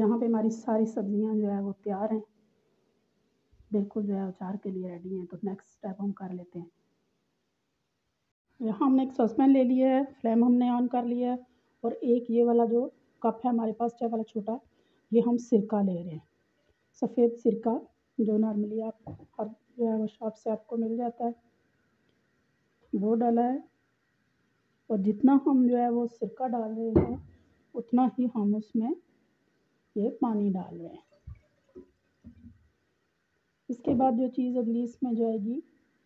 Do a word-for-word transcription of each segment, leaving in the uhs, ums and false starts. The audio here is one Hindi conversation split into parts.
यहाँ पे हमारी सारी सब्जियां जो है वो तैयार हैं, बिल्कुल जो है अचार के लिए रेडी हैं। तो नेक्स्ट स्टेप हम कर लेते हैं। यहाँ हमने एक सॉसपैन ले लिया है, फ्लेम हमने ऑन कर लिया है, और एक ये वाला जो कप है हमारे पास चाय वाला छोटा, ये हम सिरका ले रहे हैं, सफ़ेद सिरका जो नॉर्मली आप हर जो है वो शॉप से आपको मिल जाता है, वो डाला है। और जितना हम जो है वो सिरका डाल रहे हैं उतना ही हम उसमें ये पानी डाल रहे हैं। इसके बाद जो चीज़ अगली इसमें जाएगी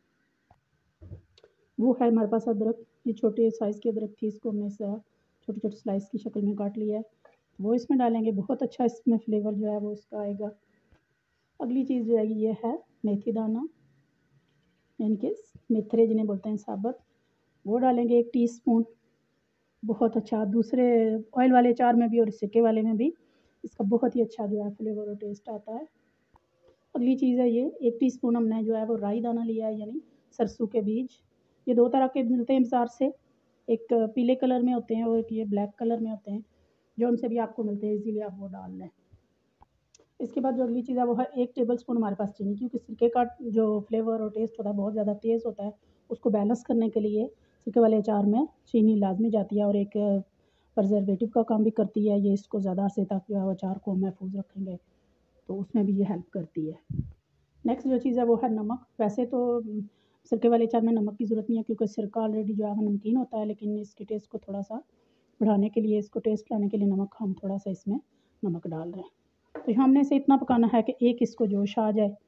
वो है हमारे पास अदरक। ये छोटे साइज़ की अदरक थी, इसको हमने छोटे छोटे स्लाइस की शक्ल में काट लिया है, वो इसमें डालेंगे। बहुत अच्छा इसमें फ्लेवर जो है वो इसका आएगा। अगली चीज़ जो है ये है मेथी दाना, यानी कि मेथरे जिन्हें बोलते हैं साबुत, वो डालेंगे एक टीस्पून। बहुत अच्छा, दूसरे ऑयल वाले अचार में भी और सिरके वाले में भी इसका बहुत ही अच्छा जो है फ्लेवर और टेस्ट आता है। अगली चीज़ है ये एक टीस्पून हमने जो है वो राई दाना लिया है, यानी सरसों के बीज। ये दो तरह के मिलते हैं बाज़ार से, एक पीले कलर में होते हैं और एक ये ब्लैक कलर में होते हैं, जो उनसे भी आपको मिलते हैं, इजीली आप वो डाल लें। इसके बाद जो अगली चीज़ है वो है एक टेबलस्पून हमारे पास चीनी, क्योंकि सिरके का जो फ्लेवर और टेस्ट होता है बहुत ज़्यादा तेज़ होता है, उसको बैलेंस करने के लिए सिरके वाले अचार में चीनी लाजमी जाती है, और एक प्रिजर्वेटिव का काम भी करती है ये। इसको ज़्यादा से तक जो है अचार को महफूज रखेंगे तो उसमें भी ये हेल्प करती है। नेक्स्ट जो चीज़ है वो है नमक। वैसे तो सिरके वाले अचार में नमक की ज़रूरत नहीं है, क्योंकि सिरका ऑलरेडी जो है वो नमकीन होता है, लेकिन इसके टेस्ट को थोड़ा सा बढ़ाने के लिए, इसको टेस्ट लाने के लिए नमक हम थोड़ा सा इसमें नमक डाल रहे हैं। तो हमने इसे इतना पकाना है कि एक इसको जोश आ जाए,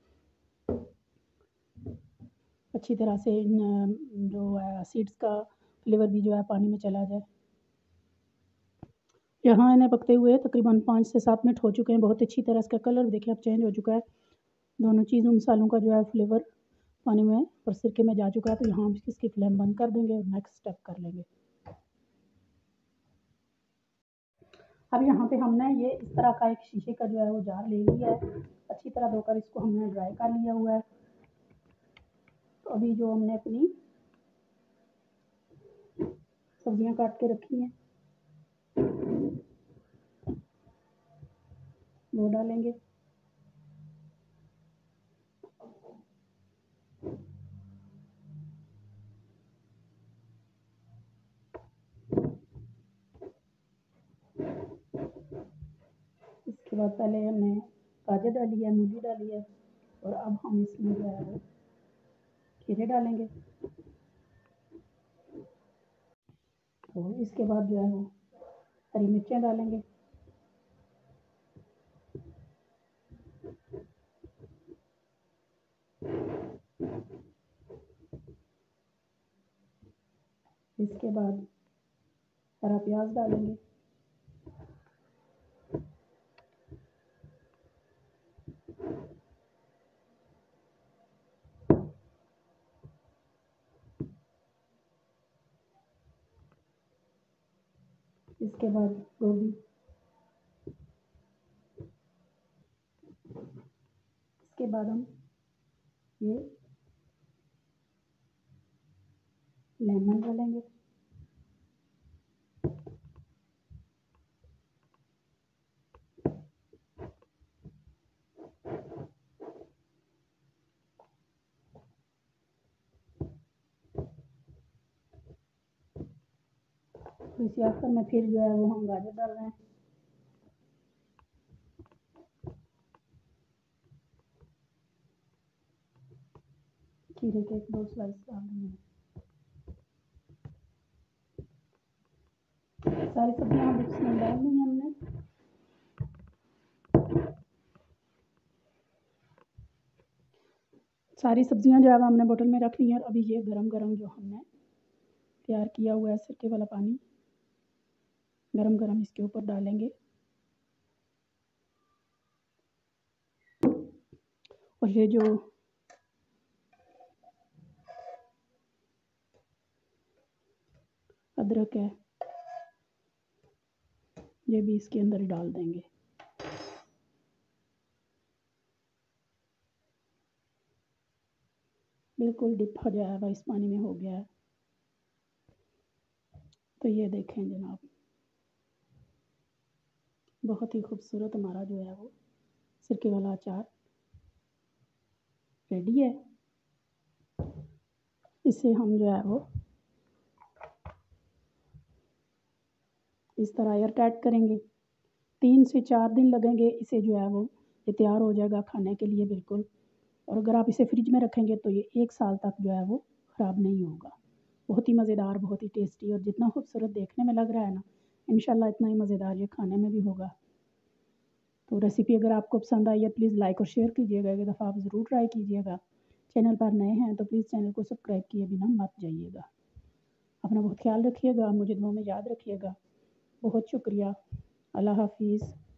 अच्छी तरह से जो है सीड्स का फ्लेवर भी जो है पानी में चला जाए। यहाँ इन्हें पकते हुए तकरीबन पाँच से सात मिनट हो चुके हैं। बहुत अच्छी तरह इसका कलर देखिए अब चेंज हो चुका है। दोनों चीज़ों मसालों का जो है फ्लेवर पानी में और सिरके में जा चुका है। तो यहाँ हम इसकी फ्लेम बंद कर देंगे और नेक्स्ट स्टेप कर लेंगे। अब यहाँ पे हमने ये इस तरह का एक शीशे का जो है वो जार ले लिया है, अच्छी तरह धोकर इसको हमने ड्राई कर लिया हुआ है। तो अभी जो हमने अपनी सब्जियां काट के रखी हैं वो डालेंगे। इसके बाद पहले हमने गाजर डाली है, मूली डाली है, और अब हम इसमें जो है वो खीरे डालेंगे। तो इसके बाद जो है वो हरी मिर्चें डालेंगे। इसके बाद हरा प्याज डालेंगे। इसके बाद गोभी। इसके बाद हम ये लेमन डालेंगे। तो इसी आखिर में फिर जो है वो हम गाजर डाल रहे हैं। खीरे के एक दो स्लाइस डाल देंगे। सारी सब्जियां हम इसमें डाल दी हमने। सारी सब्जियां जो है हमने बोतल में रख ली हैं। और अभी ये गरम गरम जो हमने तैयार किया हुआ है सिरके वाला पानी गरम गरम इसके ऊपर डालेंगे। और ये जो अदरक है ये भी इसके अंदर डाल देंगे। बिल्कुल डिप हो जाएगा, इस पानी में हो गया है। तो ये देखें जनाब, बहुत ही खूबसूरत हमारा जो है वो सिरके वाला अचार रेडी है। इसे हम जो है वो इस तरह एयर टाइट करेंगे। तीन से चार दिन लगेंगे इसे जो है वो ये तैयार हो जाएगा खाने के लिए बिल्कुल। और अगर आप इसे फ्रिज में रखेंगे तो ये एक साल तक जो है वो ख़राब नहीं होगा। बहुत ही मज़ेदार, बहुत ही टेस्टी, और जितना खूबसूरत देखने में लग रहा है ना, इंशाल्लाह इतना ही मज़ेदार ये खाने में भी होगा। तो रेसिपी अगर आपको पसंद आई है प्लीज़ लाइक और शेयर कीजिएगा। एक दफ़ा आप ज़रूर ट्राई कीजिएगा। चैनल पर नए हैं तो प्लीज़ चैनल को सब्सक्राइब किए बिना मत जाइएगा। अपना बहुत ख्याल रखिएगा, मुझे दुआ में याद रखिएगा। बहुत शुक्रिया। अल्लाह हाफिज़।